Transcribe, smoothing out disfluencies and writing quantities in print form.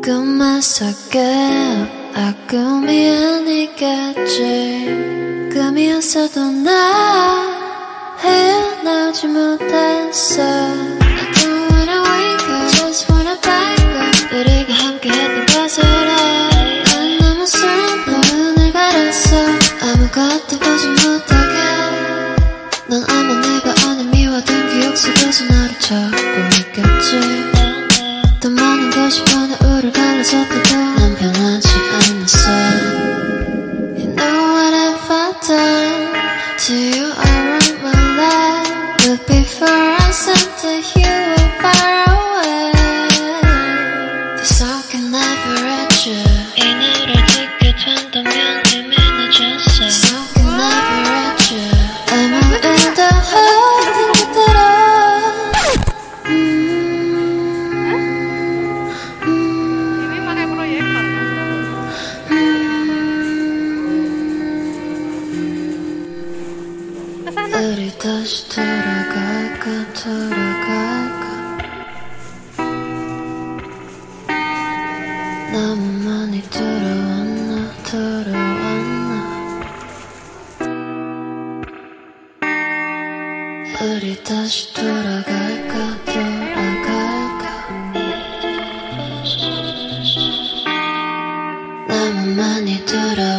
꿈만 속에 꿈이 아니겠지. 꿈이었어도 나 헤어나오지 못했어. I don't wanna wake up, just wanna back up. 우리가 함께했던 것을 해. 난 너무 슬퍼 눈을 가렸어. 아무것도 보지 못하게. 넌 아마 내가 오늘 미워둔 기억 속에서 나를 찾고 있겠지. 더 많은 것이 변해 우릴 갈라졌다고 난 변하지 않았어. You know what have I done to you? I wrote my life, but before I sent it you were far away. Cause I can never reach you. 이 노래 듣게 된다면 이미 늦었어. Cause I can never reach you. I'm in the heart ting기들어. 우리 다시 돌아갈까 너무 많이 돌아왔나 우리 다시 돌아갈까 너무 많이 돌아